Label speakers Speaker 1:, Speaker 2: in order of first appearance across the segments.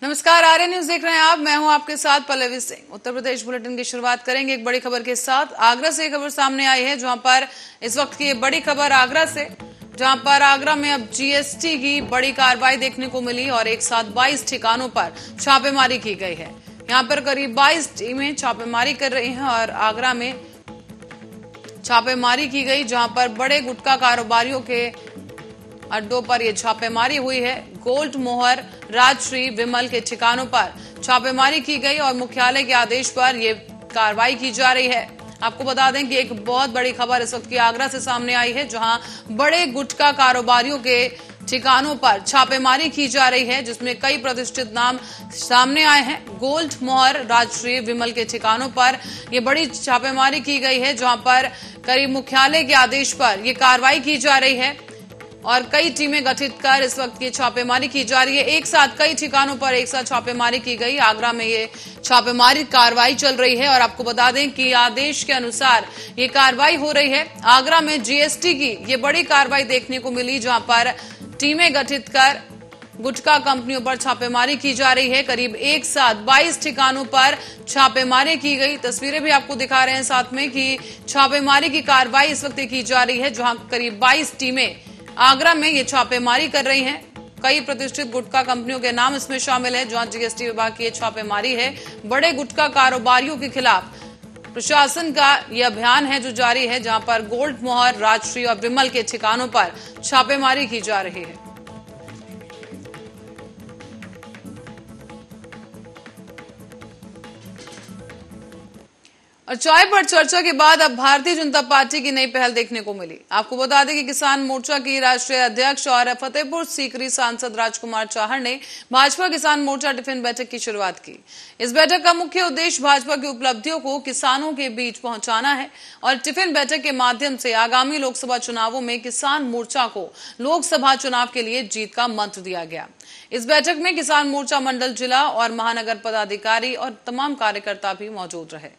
Speaker 1: नमस्कार, आर्य न्यूज देख रहे हैं आप। मैं हूं आपके साथ पल्लवी सिंह। उत्तर प्रदेश बुलेटिन की शुरुआत करेंगे एक बड़ी खबर के साथ। आगरा से खबर सामने आई है, जहां पर इस वक्त की बड़ी खबर आगरा से, जहां पर आगरा में अब जीएसटी की बड़ी कार्रवाई देखने को मिली और एक साथ 22 ठिकानों पर छापेमारी की गई है। यहां पर करीब 22 टीमें छापेमारी कर रही हैं और आगरा में छापेमारी की गई, जहां पर बड़े गुटखा कारोबारियों के अड्डों पर यह छापेमारी हुई है। गोल्ड मोहर, राजश्री, विमल के ठिकानों पर छापेमारी की गई और मुख्यालय के आदेश पर यह कार्रवाई की जा रही है। आपको बता दें कि एक बहुत बड़ी खबर इस वक्त की आगरा से सामने आई है, जहां बड़े गुटखा कारोबारियों के ठिकानों पर छापेमारी की जा रही है, जिसमें कई प्रतिष्ठित नाम सामने आए हैं। गोल्ड मोहर, राजश्री, विमल के ठिकानों पर यह बड़ी छापेमारी की गई है, जहां पर करीब मुख्यालय के आदेश पर यह कार्रवाई की जा रही है और कई टीमें गठित कर इस वक्त की छापेमारी की जा रही है। एक साथ कई ठिकानों पर एक साथ छापेमारी की गई। आगरा में ये छापेमारी कार्रवाई चल रही है और आपको बता दें कि आदेश के अनुसार ये कार्रवाई हो रही है। आगरा में जीएसटी की ये बड़ी कार्रवाई देखने को मिली, जहां पर टीमें गठित कर गुटखा कंपनियों पर छापेमारी की जा रही है। करीब एक साथ 22 ठिकानों पर छापेमारी की गई। तस्वीरें भी आपको दिखा रहे हैं साथ में कि छापेमारी की कार्रवाई इस वक्त की जा रही है, जहां करीब 22 टीमें आगरा में ये छापेमारी कर रही हैं। कई प्रतिष्ठित गुटखा कंपनियों के नाम इसमें शामिल है, जहां जीएसटी विभाग की छापेमारी है। बड़े गुटखा कारोबारियों के खिलाफ प्रशासन का यह अभियान है जो जारी है, जहां पर गोल्ड मोहर, राजश्री और विमल के ठिकानों पर छापेमारी की जा रही है। और चाय पर चर्चा के बाद अब भारतीय जनता पार्टी की नई पहल देखने को मिली। आपको बता दें कि किसान मोर्चा की राष्ट्रीय अध्यक्ष और फतेहपुर सीकरी सांसद राजकुमार चाहर ने भाजपा किसान मोर्चा टिफिन बैठक की शुरुआत की। इस बैठक का मुख्य उद्देश्य भाजपा की उपलब्धियों को किसानों के बीच पहुंचाना है और टिफिन बैठक के माध्यम से आगामी लोकसभा चुनावों में किसान मोर्चा को लोकसभा चुनाव के लिए जीत का मंत्र दिया गया। इस बैठक में किसान मोर्चा मंडल, जिला और महानगर पदाधिकारी और तमाम कार्यकर्ता भी मौजूद रहे।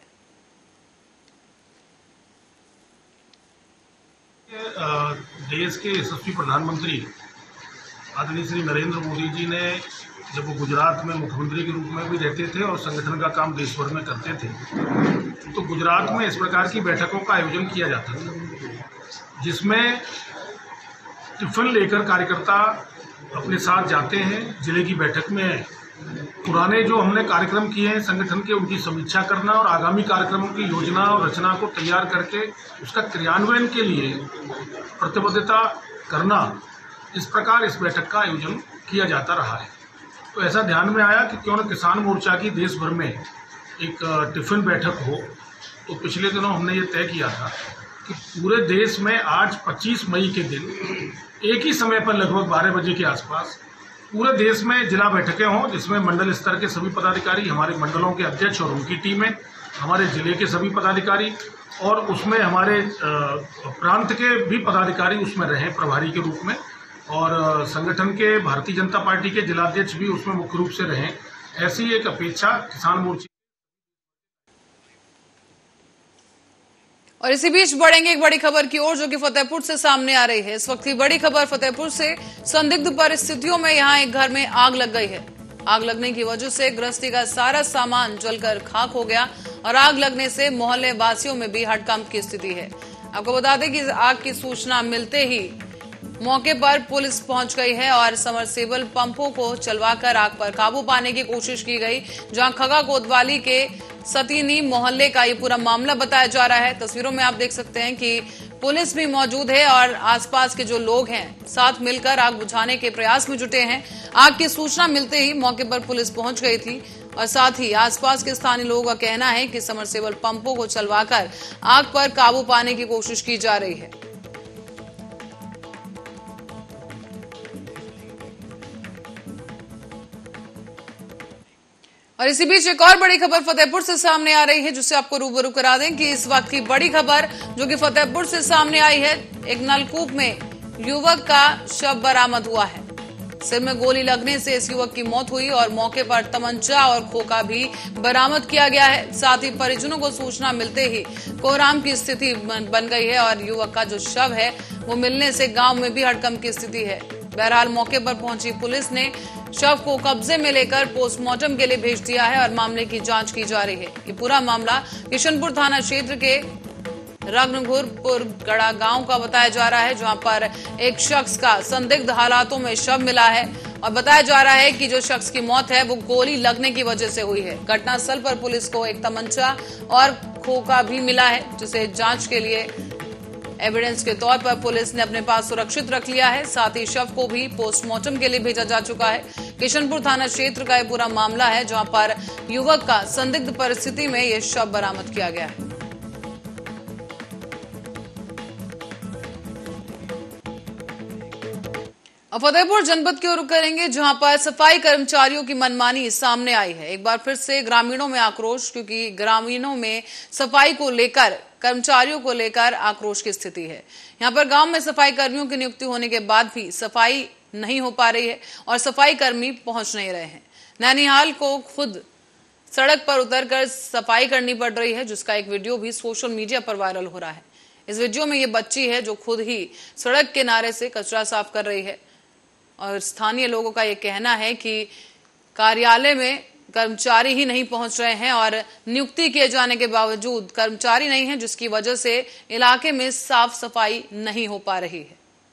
Speaker 2: देश के यशस्वी प्रधानमंत्री आदरणीय श्री नरेंद्र मोदी जी ने, जब वो गुजरात में मुख्यमंत्री के रूप में भी रहते थे और संगठन का काम देश भर में करते थे, तो गुजरात में इस प्रकार की बैठकों का आयोजन किया जाता था, जिसमें टिफिन लेकर कार्यकर्ता अपने साथ जाते हैं। जिले की बैठक में पुराने जो हमने कार्यक्रम किए हैं संगठन के, उनकी समीक्षा करना और आगामी कार्यक्रमों की योजना और रचना को तैयार करके उसका क्रियान्वयन के लिए प्रतिबद्धता करना, इस प्रकार इस बैठक का आयोजन किया जाता रहा है। तो ऐसा ध्यान में आया कि क्यों न किसान मोर्चा की देश भर में एक टिफिन बैठक हो। तो पिछले दिनों हमने ये तय किया था कि पूरे देश में आज 25 मई के दिन एक ही समय पर लगभग 12 बजे के आसपास पूरे देश में जिला बैठकें हों, जिसमें मंडल स्तर के सभी पदाधिकारी, हमारे मंडलों के अध्यक्ष और उनकी टीमें, हमारे जिले के सभी पदाधिकारी और उसमें हमारे प्रांत के भी पदाधिकारी उसमें रहें प्रभारी के रूप में, और संगठन के भारतीय जनता पार्टी के जिलाध्यक्ष भी उसमें मुख्य रूप से रहें। ऐसी एक अपेक्षा किसान मोर्चा।
Speaker 1: और इसी बीच बढ़ेंगे एक बड़ी खबर की ओर, जो कि फतेहपुर से सामने आ रही है। इस वक्त की बड़ी खबर फतेहपुर से। संदिग्ध परिस्थितियों में यहां एक घर में आग लग गई है। आग लगने की वजह से गृहस्थी का सारा सामान जलकर खाक हो गया और आग लगने से मोहल्ले वासियों में भी हड़कंप की स्थिति है। आपको बता दें कि आग की सूचना मिलते ही मौके पर पुलिस पहुंच गई है और समरसेबल पंपों को चलवाकर आग पर काबू पाने की कोशिश की गई। जहां खगा कोतवाली के सतीनी मोहल्ले का ये पूरा मामला बताया जा रहा है। तस्वीरों में आप देख सकते हैं कि पुलिस भी मौजूद है और आसपास के जो लोग हैं साथ मिलकर आग बुझाने के प्रयास में जुटे हैं। आग की सूचना मिलते ही मौके पर पुलिस पहुंच गई थी और साथ ही आसपास के स्थानीय लोगों का कहना है कि समरसेबल पंपों को चलवाकर आग पर काबू पाने की कोशिश की जा रही है। और इसी बीच एक और बड़ी खबर फतेहपुर से सामने आ रही है, जिससे आपको रूबरू करा दें कि इस वक्त की बड़ी खबर जो कि फतेहपुर से सामने आई है। एक नलकूप में युवक का शव बरामद हुआ है। सिर में गोली लगने से इस युवक की मौत हुई और मौके पर तमंचा और खोखा भी बरामद किया गया है। साथ ही परिजनों को सूचना मिलते ही कोहराम की स्थिति बन गई है और युवक का जो शव है वो मिलने से गांव में भी हड़कंप की स्थिति है। बहरहाल मौके पर पहुंची पुलिस ने शव को कब्जे में लेकर पोस्टमार्टम के लिए भेज दिया है और मामले की जांच की जा रही है। ये पूरा मामला किशनपुर थाना क्षेत्र के रघुनपुर गड़ा गांव का बताया जा रहा है, जहां पर एक शख्स का संदिग्ध हालातों में शव मिला है और बताया जा रहा है कि जो शख्स की मौत है वो गोली लगने की वजह से हुई है। घटनास्थल पर पुलिस को एक तमंचा और खोखा भी मिला है, जिसे जांच के लिए एविडेंस के तौर पर पुलिस ने अपने पास सुरक्षित रख लिया है। साथ ही शव को भी पोस्टमार्टम के लिए भेजा जा चुका है। किशनपुर थाना क्षेत्र का यह पूरा मामला है, जहां पर युवक का संदिग्ध परिस्थिति में यह शव बरामद किया गया है। अब फतेहपुर जनपद की ओर रुख करेंगे, जहां पर सफाई कर्मचारियों की मनमानी सामने आई है। एक बार फिर से ग्रामीणों में आक्रोश, क्योंकि ग्रामीणों में सफाई को लेकर, कर्मचारियों को लेकर आक्रोश की स्थिति है। यहां पर गांव में सफाई कर्मियों की नियुक्ति होने के बाद भी सफाई नहीं हो पा रही है और सफाई कर्मी पहुंच नहीं रहे हैं। नैनीहाल को खुद सड़क पर उतरकर सफाई करनी पड़ रही है, जिसका एक वीडियो भी सोशल मीडिया पर वायरल हो रहा है। इस वीडियो में ये बच्ची है जो खुद ही सड़क किनारे से कचरा साफ कर रही है और स्थानीय लोगों का यह कहना है कि कार्यालय में कर्मचारी ही नहीं पहुंच रहे हैं और नियुक्ति किए जाने के बावजूद कर्मचारी नहीं है, जिसकी वजह से इलाके में साफ सफाई नहीं हो पा रही है।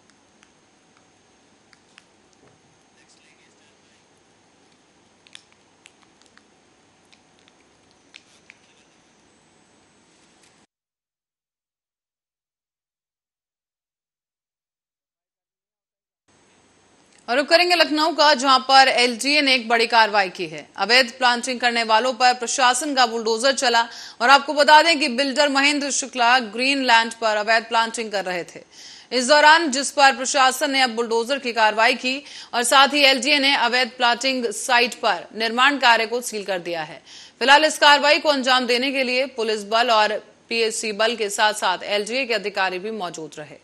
Speaker 1: और रुक करेंगे लखनऊ का, जहां पर एलजीए ने एक बड़ी कार्रवाई की है। अवैध प्लांटिंग करने वालों पर प्रशासन का बुलडोजर चला और आपको बता दें कि बिल्डर महेंद्र शुक्ला ग्रीनलैंड पर अवैध प्लांटिंग कर रहे थे। इस दौरान जिस पर प्रशासन ने अब बुलडोजर की कार्रवाई की और साथ ही एलजीए ने अवैध प्लांटिंग साइट पर निर्माण कार्य को सील कर दिया है। फिलहाल इस कार्रवाई को अंजाम देने के लिए पुलिस बल और पीएससी बल के साथ साथ एलजीए के अधिकारी भी मौजूद रहे।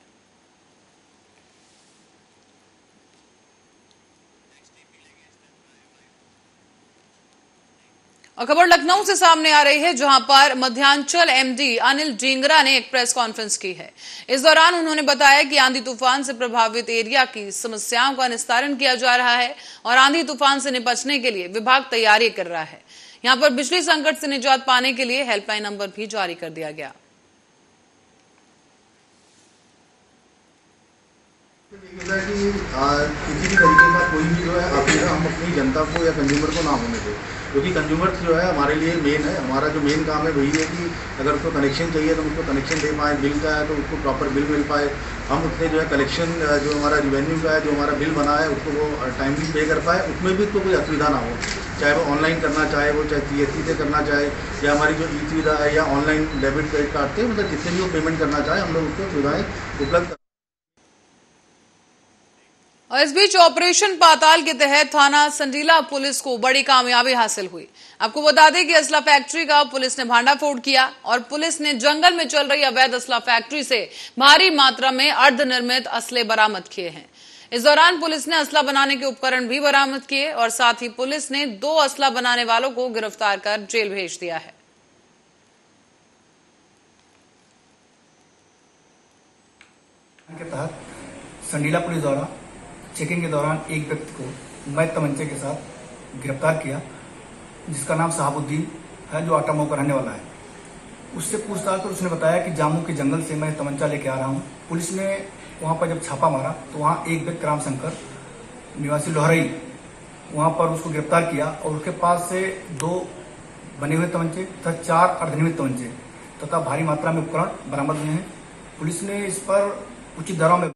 Speaker 1: और खबर लखनऊ से सामने आ रही है, जहां पर मध्यांचल एमडी अनिल ढींगरा ने एक प्रेस कॉन्फ्रेंस की है। इस दौरान उन्होंने बताया कि आंधी तूफान से प्रभावित एरिया की समस्याओं का निस्तारण किया जा रहा है और आंधी तूफान से निपटने के लिए विभाग तैयारी कर रहा है। यहां पर बिजली संकट से निजात पाने के लिए हेल्पलाइन नंबर भी जारी कर दिया गया।
Speaker 3: किसी भी तरीके का कोई भी जो है अपेक्षा हम अपनी जनता को या कंज्यूमर को ना होने दें, क्योंकि कंज्यूमर जो है हमारे लिए मेन है। हमारा जो मेन काम है वही है कि अगर उसको कनेक्शन चाहिए तो उसको कनेक्शन दे पाए, बिल का है तो उसको प्रॉपर बिल मिल पाए, हम उससे जो है कलेक्शन जो हमारा रिवेन्यू का है, जो हमारा बिल बना है उसको वो टाइमली पे कर पाए, उसमें भी उसको कोई असुविधा ना हो। चाहे वो ऑनलाइन करना चाहे, वो चाहे सीएससी से करना चाहे, या हमारी जो ई सुविधा है या ऑनलाइन डेबिट क्रेडिट कार्ड से, मतलब जितने भी वो पेमेंट करना चाहे हम लोग उसको सुविधाएँ उपलब्ध।
Speaker 1: और इस बीच ऑपरेशन पाताल के तहत थाना संडीला पुलिस को बड़ी कामयाबी हासिल हुई। आपको बता दें कि असला फैक्ट्री का पुलिस ने भांडाफोड़ किया और पुलिस ने जंगल में चल रही अवैध असला फैक्ट्री से भारी मात्रा में अर्धनिर्मित असले बरामद किए हैं। इस दौरान पुलिस ने असला बनाने के उपकरण भी बरामद किए और साथ ही पुलिस ने 2 असला बनाने वालों को गिरफ्तार कर जेल भेज दिया है।
Speaker 4: के तहत संडीला पुलिस द्वारा चेकिंग के दौरान एक व्यक्ति को मैच तमंचे के साथ गिरफ्तार किया, जिसका नाम साहबुद्दीन है, जो आटा मऊ का रहने वाला है। उससे पूछताछ कर उसने बताया कि जामू के जंगल से मैं तमंचा लेके आ रहा हूँ। पुलिस ने वहाँ पर जब छापा मारा तो वहाँ एक व्यक्ति रामशंकर निवासी लोहरई, वहाँ पर उसको गिरफ्तार किया और उसके पास से 2 बने हुए तमंचे तथा 4 अर्धनिर्मित तमंचे तथा भारी मात्रा में उपकरण बरामद हुए हैं। पुलिस ने इस पर उचित दरों में।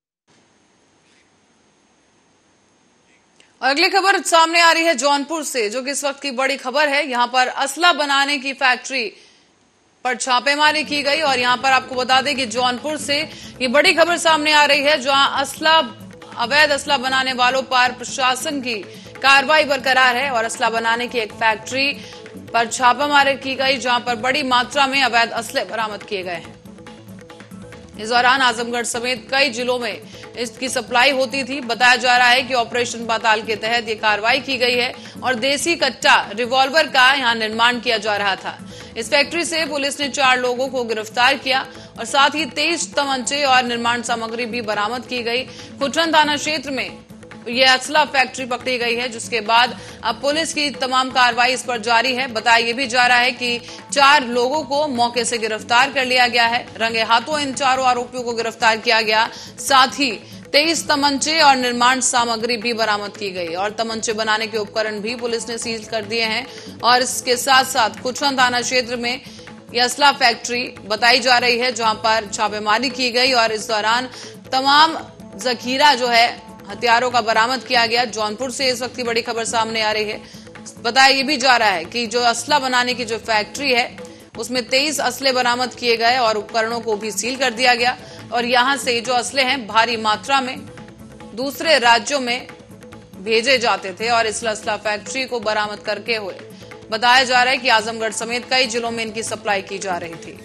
Speaker 1: और अगली खबर सामने आ रही है जौनपुर से, जो कि इस वक्त की बड़ी खबर है। यहां पर असला बनाने की फैक्ट्री पर छापेमारी की गई और यहां पर आपको बता दें कि जौनपुर से ये बड़ी खबर सामने आ रही है, जहां अवैध असला बनाने वालों पर प्रशासन की कार्रवाई बरकरार है और असला बनाने की एक फैक्ट्री पर छापेमारी की गई, जहां पर बड़ी मात्रा में अवैध असले बरामद किए गए हैं। इस दौरान आजमगढ़ समेत कई जिलों में इसकी सप्लाई होती थी। बताया जा रहा है कि ऑपरेशन पाताल के तहत ये कार्रवाई की गई है और देसी कट्टा रिवॉल्वर का यहां निर्माण किया जा रहा था। इस फैक्ट्री से पुलिस ने 4 लोगों को गिरफ्तार किया और साथ ही 23 तमंचे और निर्माण सामग्री भी बरामद की गई। खुटन थाना क्षेत्र में यह असला फैक्ट्री पकड़ी गई है, जिसके बाद अब पुलिस की तमाम कार्रवाई इस पर जारी है। बताया यह भी जा रहा है कि 4 लोगों को मौके से गिरफ्तार कर लिया गया है। रंगे हाथों इन 4 आरोपियों को गिरफ्तार किया गया। साथ ही 23 तमंचे और निर्माण सामग्री भी बरामद की गई और तमंचे बनाने के उपकरण भी पुलिस ने सील कर दिए हैं। और इसके साथ साथ खुटन थाना क्षेत्र में यह असला फैक्ट्री बताई जा रही है, जहां पर छापेमारी की गई और इस दौरान तमाम जखीरा जो है हथियारों का बरामद किया गया। जौनपुर से इस वक्त की बड़ी खबर सामने आ रही है। बताया यह भी जा रहा है कि जो असला बनाने की जो फैक्ट्री है उसमें 23 असले बरामद किए गए और उपकरणों को भी सील कर दिया गया और यहां से जो असले हैं भारी मात्रा में दूसरे राज्यों में भेजे जाते थे और इस असला फैक्ट्री को बरामद करके हुए बताया जा रहा है कि आजमगढ़ समेत कई जिलों में इनकी सप्लाई की जा रही थी।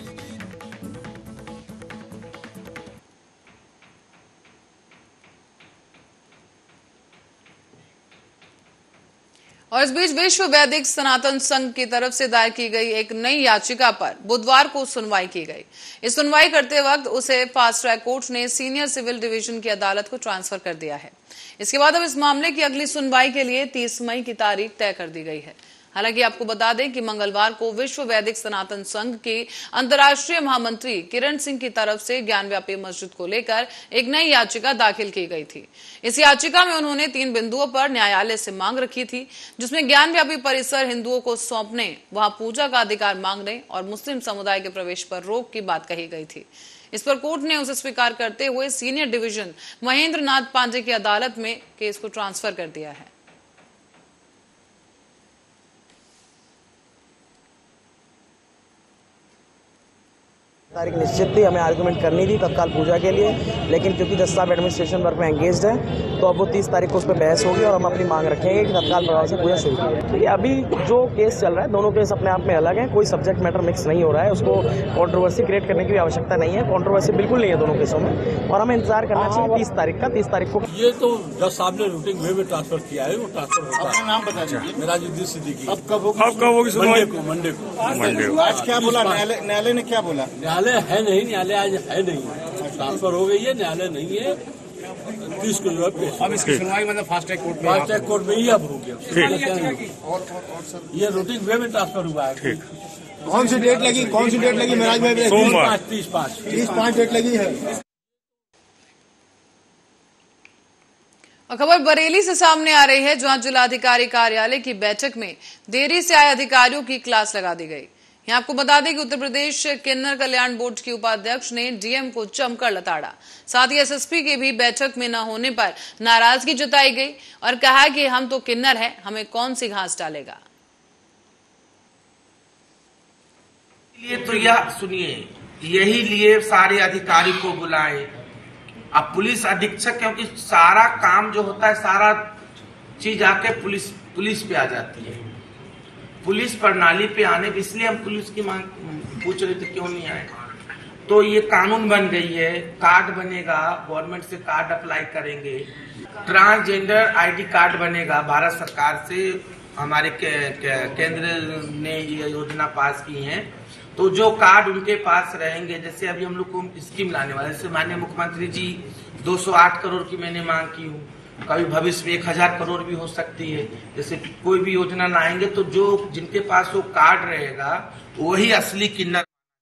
Speaker 1: और इस बीच विश्व वैदिक सनातन संघ की तरफ से दायर की गई एक नई याचिका पर बुधवार को सुनवाई की गई। इस सुनवाई करते वक्त उसे फास्ट ट्रैक कोर्ट ने सीनियर सिविल डिवीजन की अदालत को ट्रांसफर कर दिया है। इसके बाद अब इस मामले की अगली सुनवाई के लिए 30 मई की तारीख तय कर दी गई है। हालांकि आपको बता दें कि मंगलवार को विश्व वैदिक सनातन संघ के अंतर्राष्ट्रीय महामंत्री किरण सिंह की तरफ से ज्ञानव्यापी मस्जिद को लेकर एक नई याचिका दाखिल की गई थी। इस याचिका में उन्होंने 3 बिंदुओं पर न्यायालय से मांग रखी थी, जिसमें ज्ञानव्यापी परिसर हिंदुओं को सौंपने, वहां पूजा का अधिकार मांगने और मुस्लिम समुदाय के प्रवेश पर रोक की बात कही गई थी। इस पर कोर्ट ने उसे स्वीकार करते हुए सीनियर डिवीजन महेंद्र नाथ पांडे की अदालत में केस को ट्रांसफर कर दिया है।
Speaker 5: तारीख निश्चित थी, हमें आर्गुमेंट करनी थी तत्काल पूजा के लिए, लेकिन क्योंकि जज साहब एडमिनिस्ट्रेशन वर्क में एंगेज्ड है तो अब वो 30 तारीख को उस पर बहस होगी और हम अपनी मांग रखेंगे कि तत्काल प्रभाव से पूजा शुरू की। देखिए अभी जो केस चल रहा है, दोनों केस अपने आप में अलग है, कोई सब्जेक्ट मैटर मिक्स नहीं हो रहा है, उसको कॉन्ट्रोवर्सी क्रिएट करने की भी आवश्यकता नहीं है। कॉन्ट्रोवर्सी बिल्कुल नहीं है दोनों केसों में और हमें इंतजार करना चाहिए 30 तारीख का। 30 तारीख को
Speaker 6: ये तो जज साहब ने रूटीन वे में ट्रांसफर किया है, वो ट्रांसफर होता है। नाम बता दीजिए। मिराजुद्दीन सिद्दीकी। अब कब होगी? मंडे को।
Speaker 7: आज क्या बोला न्यायालय ने? क्या बोला?
Speaker 6: न्यायालय है नहीं, न्यायालय आज है नहीं, ट्रांसफर हो गई है, न्यायालय नहीं है। 30 को जो है
Speaker 7: अब इसकी सुनवाई मतलब फास्ट ट्रैक
Speaker 6: कोर्ट में ही अब होगी। ये रूटीन वे में ट्रांसफर हुआ है।
Speaker 7: कौन सी डेट लगी? महाराज भाई? 30/5 डेट लगी है।
Speaker 1: और खबर बरेली से सामने आ रही है, जहां जिलाधिकारी कार्यालय की बैठक में देरी से आए अधिकारियों की क्लास लगा दी गई। यहाँ आपको बता दें कि उत्तर प्रदेश किन्नर कल्याण बोर्ड की उपाध्यक्ष ने डीएम को जमकर लताड़ा। साथ ही एसएसपी के भी बैठक में न होने पर नाराजगी जताई गई और कहा कि हम तो किन्नर हैं, हमें कौन सी घास डालेगा।
Speaker 8: ये तो यह सुनिए, यही लिए सारे अधिकारी को बुलाए। अब पुलिस अधीक्षक, क्योंकि सारा काम जो होता है, सारा चीज आके पुलिस पे आ जाती है, पुलिस प्रणाली पे आने, इसलिए हम पुलिस की मांग पूछ रहे थे क्यों नहीं आए। तो ये कानून बन गई है, कार्ड बनेगा, गवर्नमेंट से कार्ड अप्लाई करेंगे, ट्रांसजेंडर आईडी कार्ड बनेगा। भारत सरकार से हमारे केंद्र ने ये योजना पास की है, तो जो कार्ड उनके पास रहेंगे, जैसे अभी हम लोग को स्कीम लाने वाले, जैसे माननीय मुख्यमंत्री जी 208 करोड़ की मैंने मांग की हूँ, कभी भविष्य में 1000 करोड़ भी हो सकती है। जैसे कोई भी योजना लाएंगे तो जो जिनके पास वो कार्ड रहेगा वही असली किन्नर।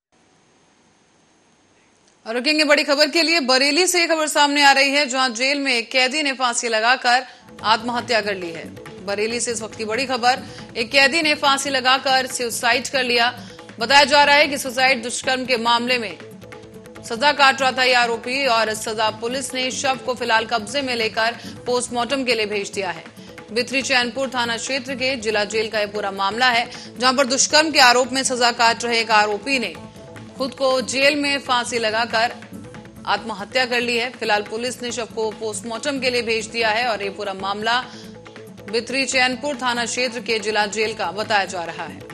Speaker 1: और रुकेंगे बड़ी खबर के लिए। बरेली से खबर सामने आ रही है, जहां जेल में एक कैदी ने फांसी लगाकर आत्महत्या कर ली है। बरेली से इस वक्त की बड़ी खबर, एक कैदी ने फांसी लगाकर सुसाइड कर लिया। बताया जा रहा है कि सुसाइड दुष्कर्म के मामले में सजा काट रहा था ये आरोपी और सजा पुलिस ने शव को फिलहाल कब्जे में लेकर पोस्टमार्टम के लिए भेज दिया है। बिथरी चैनपुर थाना क्षेत्र के जिला जेल का यह पूरा मामला है, जहां पर दुष्कर्म के आरोप में सजा काट रहे एक आरोपी ने खुद को जेल में फांसी लगाकर आत्महत्या कर ली है। फिलहाल पुलिस ने शव को पोस्टमार्टम के लिए भेज दिया है और ये पूरा मामला बिथरी चैनपुर थाना क्षेत्र के जिला जेल का बताया जा रहा है।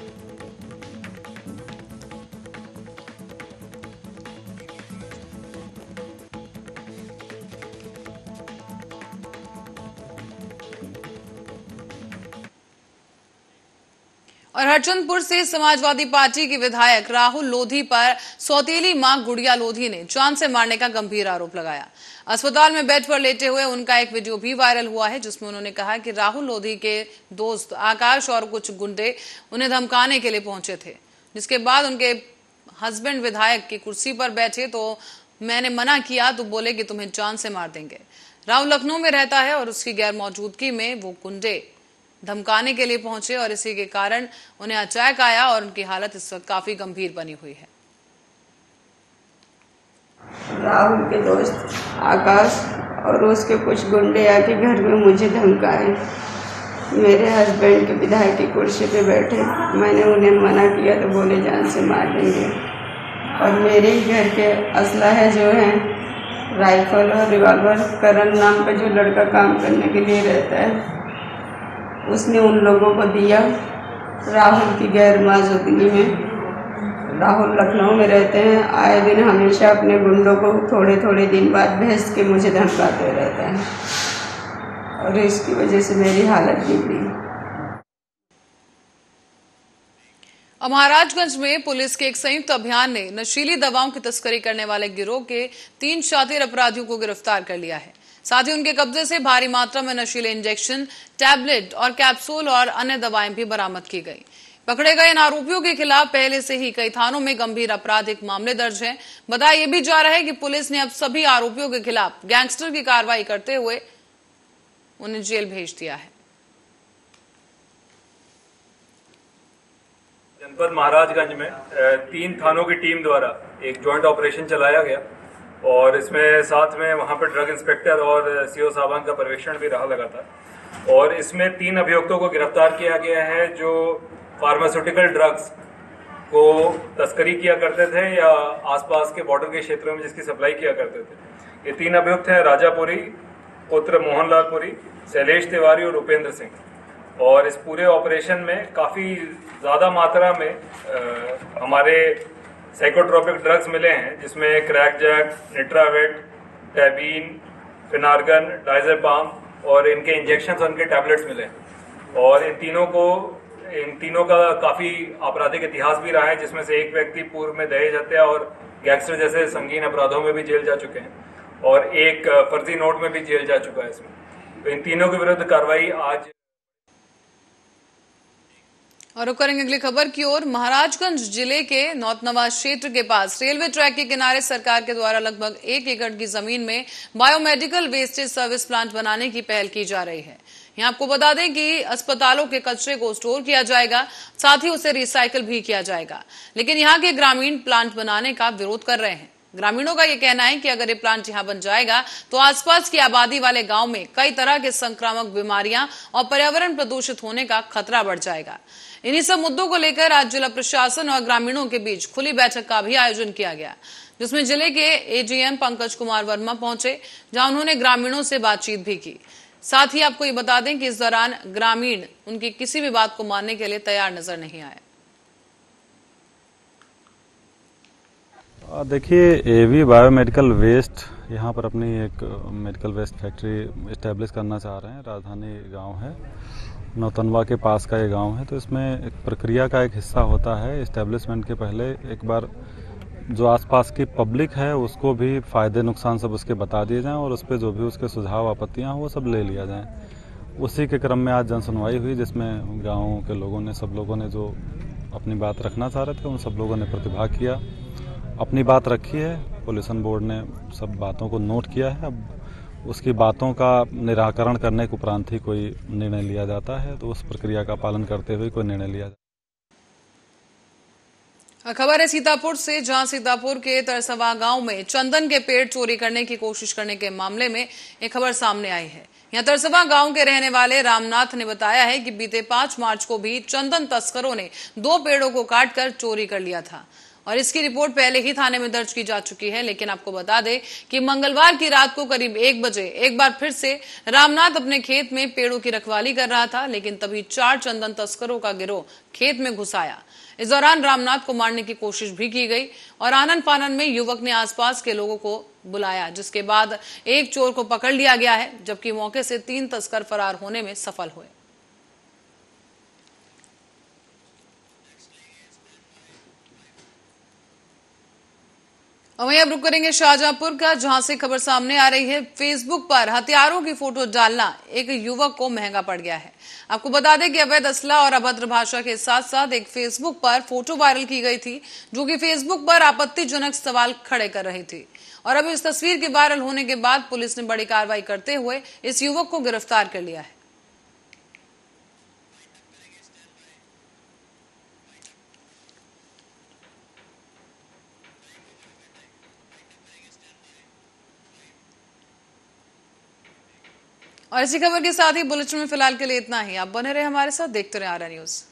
Speaker 1: और हरचंदपुर से समाजवादी पार्टी के विधायक राहुल लोधी पर सौतेली मां गुड़िया लोधी ने जान से मारने का गंभीर आरोप लगाया। अस्पताल में बेड पर लेटे हुए उनका एक वीडियो भी वायरल हुआ है, जिसमें उन्होंने कहा कि राहुल लोधी के दोस्त आकाश और कुछ गुंडे उन्हें धमकाने के लिए पहुंचे थे, जिसके बाद उनके हस्बैंड विधायक की कुर्सी पर बैठे तो मैंने मना किया तो बोले कि तुम्हें जान से मार देंगे। राहुल लखनऊ में रहता है और उसकी गैर मौजूदगी में वो गुंडे धमकाने के लिए पहुंचे और इसी के कारण उन्हें अटैक आया और उनकी हालत इस वक्त काफी गंभीर बनी हुई है।
Speaker 9: राहुल के दोस्त आकाश और उसके कुछ गुंडे आके घर में मुझे धमकाए। मेरे हस्बैंड के विधायक की कुर्सी पे बैठे, मैंने उन्हें मना किया तो बोले जान से मार देंगे। और मेरे ही घर के असलहा जो है राइफल और रिवॉल्वर, करण नाम का जो लड़का काम करने के लिए रहता है, उसने उन लोगों को दिया राहुल की गैर मौजूदगी में। राहुल लखनऊ में रहते हैं, आए दिन हमेशा अपने गुंडों को थोड़े थोड़े दिन बाद भेज के मुझे धमकाते रहता है और इसकी वजह से मेरी हालत बिगड़ी।
Speaker 1: महाराजगंज में पुलिस के एक संयुक्त अभियान ने नशीली दवाओं की तस्करी करने वाले गिरोह के 3 शातिर अपराधियों को गिरफ्तार कर लिया है। साथ ही उनके कब्जे से भारी मात्रा में नशीले इंजेक्शन, टैबलेट और कैप्सूल और अन्य दवाएं भी बरामद की गई। पकड़े गए इन आरोपियों के खिलाफ पहले से ही कई थानों में गंभीर आपराधिक मामले दर्ज हैं। बताया यह भी जा रहा है कि पुलिस ने अब सभी आरोपियों के खिलाफ गैंगस्टर की कार्रवाई करते हुए उन्हें जेल भेज दिया है।
Speaker 10: जनपद महाराजगंज में 3 थानों की टीम द्वारा एक ज्वाइंट ऑपरेशन चलाया गया और इसमें साथ में वहां पर ड्रग इंस्पेक्टर और सीओ साहबान का पर्यवेक्षण भी रहा लगातार। और इसमें 3 अभियुक्तों को गिरफ्तार किया गया है जो फार्मास्यूटिकल ड्रग्स को तस्करी किया करते थे या आसपास के बॉर्डर के क्षेत्रों में जिसकी सप्लाई किया करते थे। ये 3 अभियुक्त हैं राजापुरी, पुत्र मोहनलालपुरी, शैलेश तिवारी और उपेंद्र सिंह। और इस पूरे ऑपरेशन में काफ़ी ज़्यादा मात्रा में हमारे साइकोट्रोपिक ड्रग्स मिले हैं, जिसमें क्रैक जैक, निट्रावेट, टैबीन, फिनार्गन, डाइज़ेपाम और इनके इंजेक्शंस और इनके टैबलेट्स मिले हैं। और इन तीनों का काफ़ी आपराधिक इतिहास भी रहा है, जिसमें से एक व्यक्ति पूर्व में दहेज हत्या और गैंगस्टर जैसे संगीन अपराधों में भी जेल जा चुके हैं और एक फर्जी नोट में भी जेल जा चुका है इसमें। तो इन तीनों के विरुद्ध कार्रवाई आज।
Speaker 1: और रुक करेंगे अगली खबर की ओर। महाराजगंज जिले के नौतनवा क्षेत्र के पास रेलवे ट्रैक के किनारे सरकार के द्वारा लगभग 1 एकड़ की जमीन में बायोमेडिकल वेस्टेज सर्विस प्लांट बनाने की पहल की जा रही है। यहाँ आपको बता दें कि अस्पतालों के कचरे को स्टोर किया जाएगा, साथ ही उसे रिसाइकिल भी किया जाएगा। लेकिन यहाँ के ग्रामीण प्लांट बनाने का विरोध कर रहे हैं। ग्रामीणों का यह कहना है कि अगर ये प्लांट यहां बन जाएगा तो आसपास की आबादी वाले गांव में कई तरह के संक्रामक बीमारियां और पर्यावरण प्रदूषित होने का खतरा बढ़ जाएगा। इन्हीं सब मुद्दों को लेकर आज जिला प्रशासन और ग्रामीणों के बीच खुली बैठक का भी आयोजन किया गया, जिसमें जिले के एजीएम पंकज कुमार वर्मा पहुंचे, जहां उन्होंने ग्रामीणों से बातचीत भी की। साथ ही आपको ये बता दें कि इस दौरान ग्रामीण उनकी किसी भी बात को मानने के लिए तैयार नजर नहीं आए।
Speaker 11: देखिए, एवी बायोमेडिकल वेस्ट यहाँ पर अपनी एक मेडिकल वेस्ट फैक्ट्री इस्टेब्लिश करना चाह रहे हैं। राजधानी गांव है, नौतनवा के पास का ये गांव है। तो इसमें एक प्रक्रिया का एक हिस्सा होता है। इस्टेब्लिशमेंट के पहले एक बार जो आसपास की पब्लिक है उसको भी फ़ायदे नुकसान सब उसके बता दिए जाएं और उस पर जो भी उसके सुझाव आपत्तियाँ हो वो सब ले लिया जाए। उसी के क्रम में आज जनसुनवाई हुई, जिसमें गाँव के लोगों ने, सब लोगों ने जो अपनी बात रखना चाह रहे थे उन सब लोगों ने प्रतिभाग किया, अपनी बात रखी है। पॉल्यूशन बोर्ड ने सब बातों को नोट किया है। अब उसकी बातों का निराकरण करने के उपरांत ही कोई निर्णय लिया जाता है, तो उस प्रक्रिया का पालन करते हुए कोई निर्णय लिया जाता है।
Speaker 1: खबर है सीतापुर से, जहां सीतापुर के तरसवा गांव में चंदन के पेड़ चोरी करने की कोशिश करने के मामले में एक खबर सामने आई है। यहां तरसवा गांव के रहने वाले रामनाथ ने बताया है कि बीते 5 मार्च को भी चंदन तस्करों ने 2 पेड़ों को काटकर चोरी कर लिया था और इसकी रिपोर्ट पहले ही थाने में दर्ज की जा चुकी है। लेकिन आपको बता दें कि मंगलवार की रात को करीब 1 बजे एक बार फिर से रामनाथ अपने खेत में पेड़ों की रखवाली कर रहा था, लेकिन तभी 4 चंदन तस्करों का गिरोह खेत में घुस आया। इस दौरान रामनाथ को मारने की कोशिश भी की गई और आनन फानन में युवक ने आसपास के लोगों को बुलाया, जिसके बाद एक चोर को पकड़ लिया गया है, जबकि मौके से 3 तस्कर फरार होने में सफल हुए। और वहीं अब रुक करेंगे शाहजहांपुर का, जहां से खबर सामने आ रही है। फेसबुक पर हथियारों की फोटो डालना एक युवक को महंगा पड़ गया है। आपको बता दें कि अवैध असला और अभद्र भाषा के साथ साथ एक फेसबुक पर फोटो वायरल की गई थी, जो कि फेसबुक पर आपत्तिजनक सवाल खड़े कर रही थी। और अब इस तस्वीर के वायरल होने के बाद पुलिस ने बड़ी कार्रवाई करते हुए इस युवक को गिरफ्तार कर लिया है। और इसी खबर के साथ ही बुलेटिन में फिलहाल के लिए इतना ही। आप बने रहे हमारे साथ, देखते रहे आरा न्यूज।